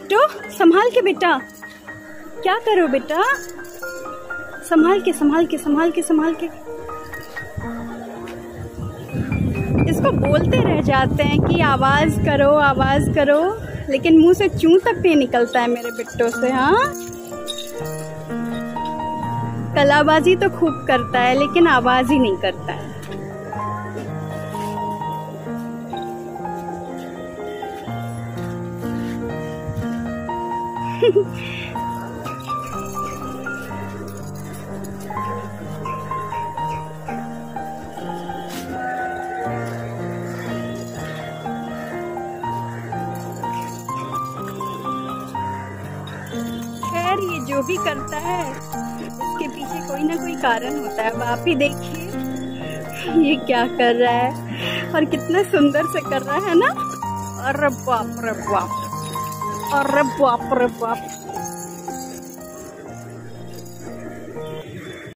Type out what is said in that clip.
बिट्टू संभाल के बेटा, क्या करो बेटा, संभाल के संभाल के संभाल के संभाल के। इसको बोलते रह जाते हैं कि आवाज करो, लेकिन मुंह से चूं तक नहीं निकलता है मेरे बिट्टू से। हाँ, कलाबाजी तो खूब करता है लेकिन आवाज ही नहीं करता है। खैर, ये जो भी करता है उसके पीछे कोई ना कोई कारण होता है। अब आप ही देखिए ये क्या कर रहा है और कितना सुंदर से कर रहा है ना। अरे बाप रे बाप, अरे बाप रे बाप।